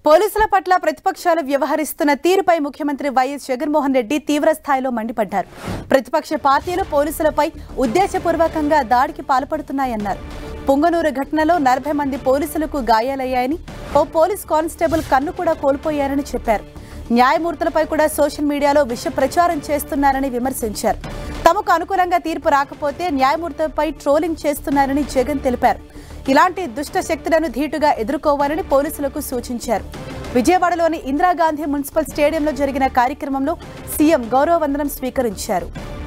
పోలీసుల పట్ల ప్రతిపక్షాలు వ్యవహరిస్తున్న తీరుపై ముఖ్యమంత్రి వైఎస్ జగన్మోహన్ రెడ్డి తీవ్ర స్థాయిలో మండిపడ్డారు. ప్రతిపక్ష పార్టీలు పోలీసులపై ఉద్దేశపూర్వకంగా దాడికి పాల్పడుతున్నాయన్నారు. పుంగనూరు ఘటనలో 40 మంది పోలీసులకు గాయాలయ్యాయని, ఓ పోలీస్ కానిస్టేబుల్ కన్ను కూడా కోల్పోయారని చెప్పారు. న్యాయమూర్తులపై కూడా సోషల్ మీడియాలో విష ప్రచారం చేస్తున్నారని విమర్శించారు. తమకు అనుకూలంగా తీర్పు రాకపోతే న్యాయమూర్తులపై ట్రోలింగ్ చేస్తున్నారని జగన్ తెలిపారు. ఇలాంటి దుష్ట శక్తులను ధీటుగా ఎదుర్కోవాలని పోలీసులకు సూచించారు. విజయవాడలోని ఇందిరాగాంధీ మున్సిపల్ స్టేడియంలో జరిగిన కార్యక్రమంలో సీఎం గౌరవ వందనం స్వీకరించారు.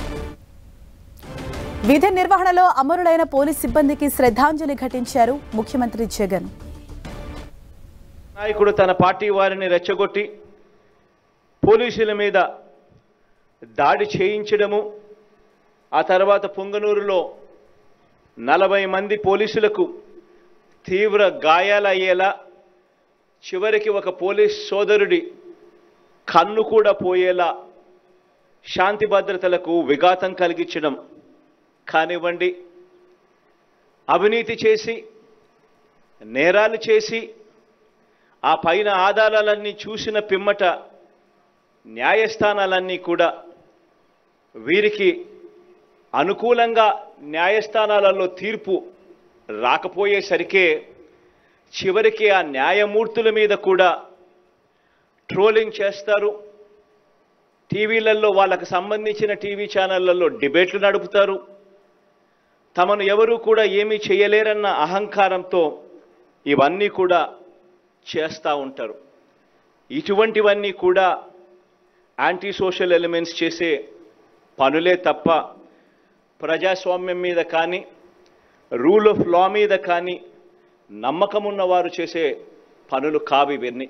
విధి నిర్వహణలో అమరులైన పోలీస్ సిబ్బందికి శ్రద్ధాంజలి ఘటించారు ముఖ్యమంత్రి జగన్. నాయకుడు తన పార్టీ వారిని రెచ్చగొట్టి పోలీసుల మీద దాడి చేయించడము, ఆ తర్వాత పుంగనూరులో 40 మంది పోలీసులకు తీవ్ర గాయాలయ్యేలా, చివరికి ఒక పోలీస్ సోదరుడి కన్ను కూడా పోయేలా శాంతి భద్రతలకు విఘాతం కలిగించడం కానివ్వండి, అవినీతి చేసి నేరాలు చేసి ఆ పైన ఆధారాలన్నీ చూసిన పిమ్మట న్యాయస్థానాలన్నీ కూడా వీరికి అనుకూలంగా న్యాయస్థానాలలో తీర్పు రాకపోయేసరికే చివరికి ఆ న్యాయమూర్తుల మీద కూడా ట్రోలింగ్ చేస్తారు. టీవీలలో వాళ్ళకు సంబంధించిన టీవీ ఛానళ్లలో డిబేట్లు నడుపుతారు. తమను ఎవరూ కూడా ఏమీ చేయలేరన్న అహంకారంతో ఇవన్నీ కూడా చేస్తూ ఉంటారు. ఇటువంటివన్నీ కూడా యాంటీ సోషల్ ఎలిమెంట్స్ చేసే పనులే తప్ప ప్రజాస్వామ్యం మీద కానీ, రూల్ ఆఫ్ లా మీద కానీ నమ్మకం ఉన్నవారు చేసే పనులు కావు ఇవన్నీ.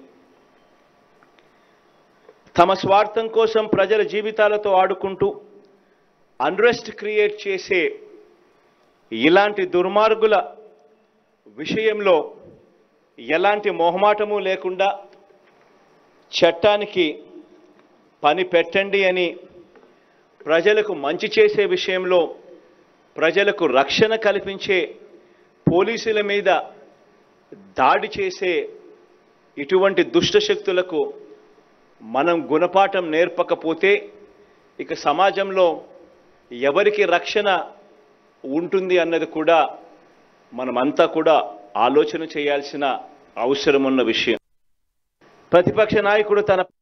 తమ స్వార్థం కోసం ప్రజల జీవితాలతో ఆడుకుంటూ అన్రెస్ట్ క్రియేట్ చేసే ఇలాంటి దుర్మార్గుల విషయంలో ఎలాంటి మొహమాటము లేకుండా చట్టానికి పని పెట్టండి అని, ప్రజలకు మంచి చేసే విషయంలో ప్రజలకు రక్షణ కల్పించే పోలీసుల మీద దాడి చేసే ఇటువంటి దుష్టశక్తులకు మనం గుణపాఠం నేర్పకపోతే ఇక సమాజంలో ఎవరికి రక్షణ ఉంటుంది అన్నది కూడా మనమంతా కూడా ఆలోచన చేయాల్సిన అవసరం ఉన్న విషయం. ప్రతిపక్ష నాయకుడు తన